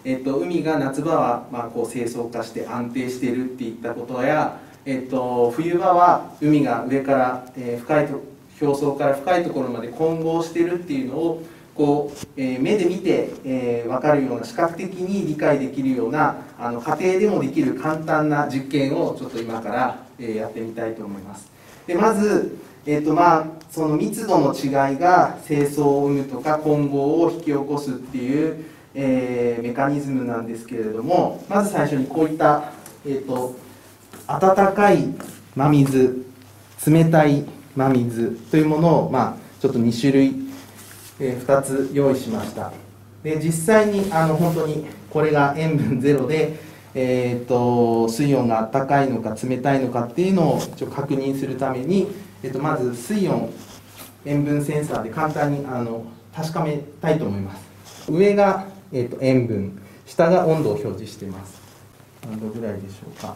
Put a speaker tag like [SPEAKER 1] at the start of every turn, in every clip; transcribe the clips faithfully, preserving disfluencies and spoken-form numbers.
[SPEAKER 1] えっと、海が夏場はまあこう清掃化して安定しているっていったことや、えっと、冬場は海が上から、えー、深いと表層から深いところまで混合しているっていうのをこう、えー、目で見て、えー、分かるような視覚的に理解できるようなあの家庭でもできる簡単な実験をちょっと今から、えー、やってみたいと思います。でまず、えーとまあ、その密度の違いが清掃を生むとか混合を引き起こすっていう、えー、メカニズムなんですけれども、まず最初にこういった、えーと温かい真水、冷たい真水というものを、まあ、ちょっとに種類、えー、ふたつ用意しました。で実際にあの本当にこれが塩分ゼロで、えー、と水温が温かいのか冷たいのかっていうのを一応確認するために、えー、とまず水温塩分センサーで簡単にあの確かめたいと思います。上が、えー、と塩分、下が温度を表示しています。何度ぐらいでしょうか。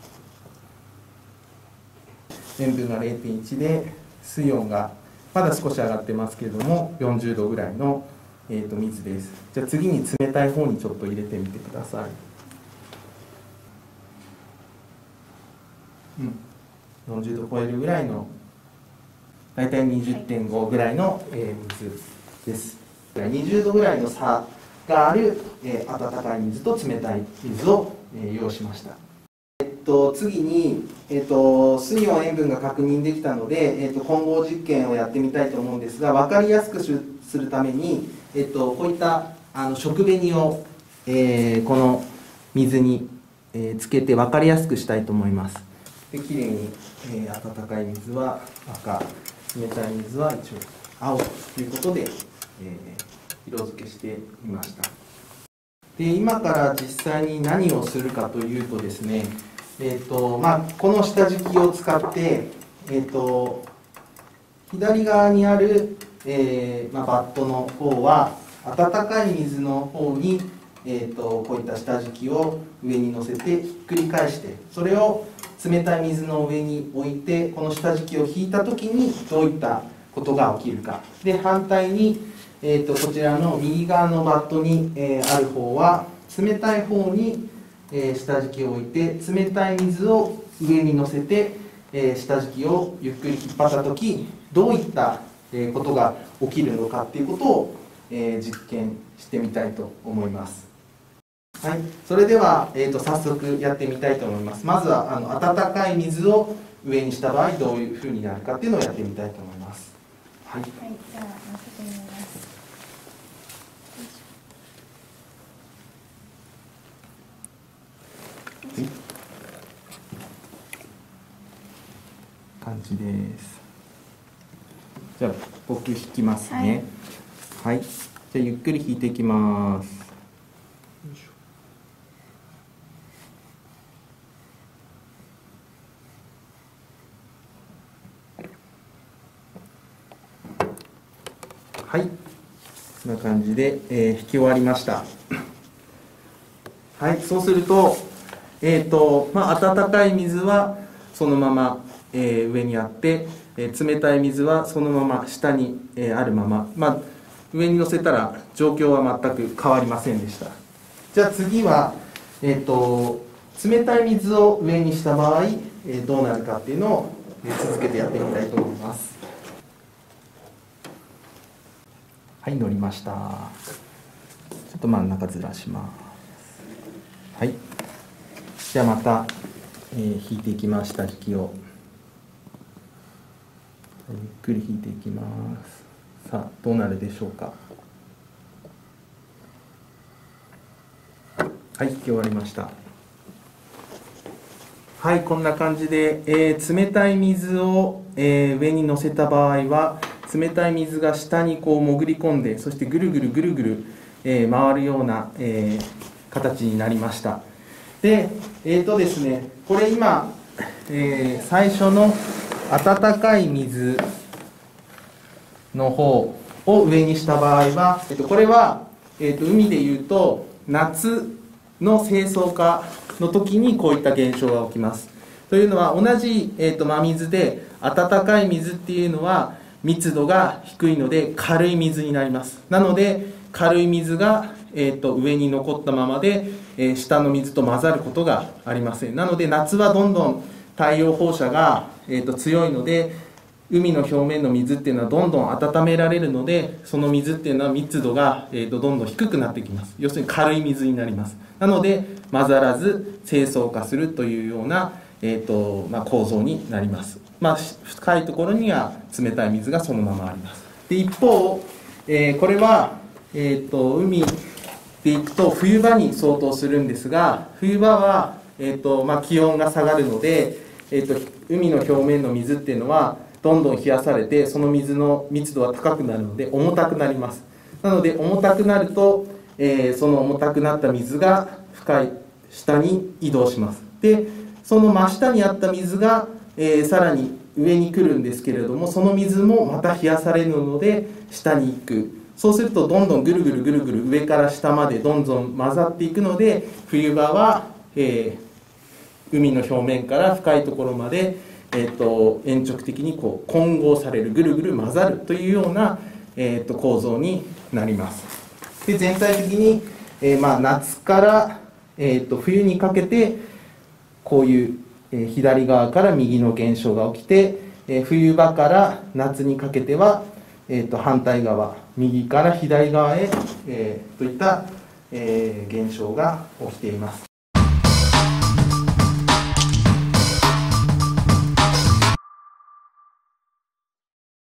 [SPEAKER 1] 塩分が れいてんいち で水温がまだ少し上がってますけれどもよんじゅうどぐらいの、えー、と水です。じゃあ次に冷たい方にちょっと入れてみてください。うん、よんじゅうど超えるぐらいのだいたい にじゅってんご ぐらいの、えー、水です。にじゅうどぐらいの差がある、えー、温かい水と冷たい水を、えー、用意しました。えっと、次に、えっと、水温塩分が確認できたので、えっと、混合実験をやってみたいと思うんですが、分かりやすくするために、えっと、こういったあの食紅を、えー、この水に、えー、つけて分かりやすくしたいと思います。できれいに、えー、温かい水は赤、冷たい水は一応青ということで、えー、色付けしてみました。で今から実際に何をするかというとですね、えーとまあ、この下敷きを使って、えーと左側にある、えーまあ、バットの方は温かい水の方に、えーとこういった下敷きを上に乗せてひっくり返して、それを冷たい水の上に置いてこの下敷きを引いた時にどういったことが起きるか。で反対にえー、とこちらの右側のバットに、えー、ある方は冷たい方に、えー、下敷きを置いて冷たい水を上に乗せて、えー、下敷きをゆっくり引っ張った時どういった、えー、ことが起きるのかっていうことを、えー、実験してみたいと思います。はい、それでは、えー、と早速やってみたいと思います。まずはあの温かい水を上にした場合どういうふうになるかっていうのをやってみたいと思います。はい、はい、じゃあ乗せてみます。感じです。じゃあ僕引きますね。はい、はい、じゃあゆっくり引いていきます。はい、こんな感じで、えー、引き終わりました。はい、そうすると、えーとまあ、温かい水はそのまま、えー、上にあって、えー、冷たい水はそのまま下に、えー、あるまま、まあ、上に乗せたら状況は全く変わりませんでした。じゃあ次は、えーと冷たい水を上にした場合、えー、どうなるかっていうのを、えー、続けてやってみたいと思います。はい、乗りました。ちょっと真ん中ずらします。はい。じゃあまた、えー、引いていきました引きを。ゆっくり引いていきます。さあ、どうなるでしょうか。はい、引き終わりました。はい、こんな感じで、えー、冷たい水を、えー、上に乗せた場合は、冷たい水が下にこう潜り込んで、そしてぐるぐるぐるぐる、えー、回るような、えー、形になりました。で、えーとですね、これ今、えー、最初の温かい水の方を上にした場合は、えー、とこれは、えー、と海でいうと夏の清掃化の時にこういった現象が起きます。というのは同じ、えー、と真水で温かい水っていうのは密度が低いので軽い水になります。なので軽い水が、 えー、と上に残ったままで、えー下の水と混ざることがありません。なので夏はどんどん太陽放射が、えー、と強いので、海の表面の水っていうのはどんどん温められるので、その水っていうのは密度が、えー、とどんどん低くなってきます。要するに軽い水になります。なので混ざらず清掃化するというような、えーとまあ、構造になります。まあ、深いところには冷たい水がそのままあります。で一方、えーこれは、えー、と海でいくと冬場に相当するんですが、冬場は、えーとまあ、気温が下がるので、えー、と海の表面の水っていうのはどんどん冷やされて、その水の密度は高くなるので重たくなります。なので重たくなると、えーその重たくなった水が深い下に移動します。でその真下にあった水が、えーさらに上に来るんですけれども、その水もまた冷やされるので下に行く。そうするとどんどんぐるぐるぐるぐる上から下までどんどん混ざっていくので、冬場は、えー海の表面から深いところまで、えー、と延直的にこう混合される、ぐるぐる混ざるというような、えー、と構造になります。で全体的に、えーまあ、夏から、えー、と冬にかけてこういう、えー左側から右の現象が起きて、えー冬場から夏にかけては、えー、と反対側、右から左側へ、えーといった、えー現象が起きています。